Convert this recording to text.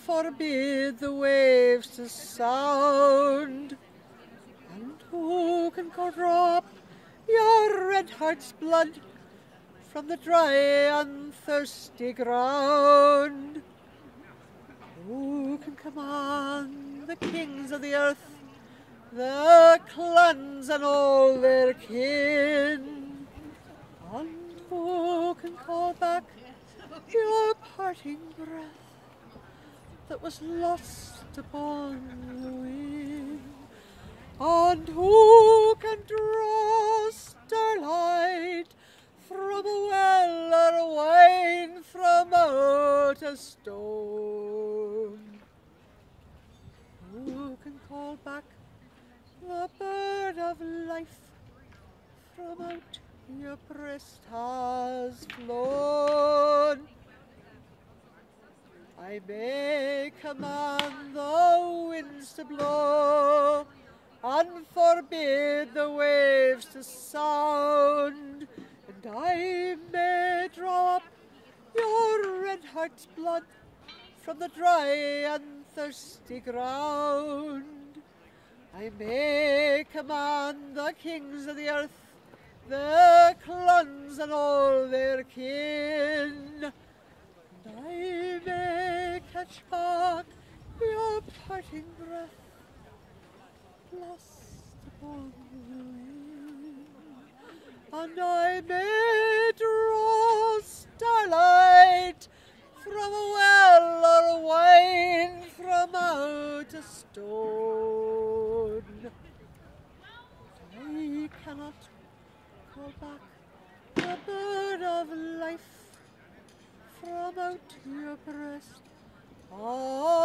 forbid the waves to sound. And who can drop your red heart's blood from the dry and thirsty ground? Who can command the kings of the earth, the clans and all their kin? And who can call back your parting breath that was lost upon the wind? And who can draw starlight from a well or wine from out a stone? Who can call back the bird of life from out your breast has flown? I may command the winds to blow and forbid the waves to sound, and I may draw up your red heart's blood from the dry and thirsty ground. I may command the kings of the earth, the clans and all their kin, and I may catch back your parting breath lost upon the wind, and I may draw starlight from a well or wine from out a stone. I cannot call back the bird of life from out your breast.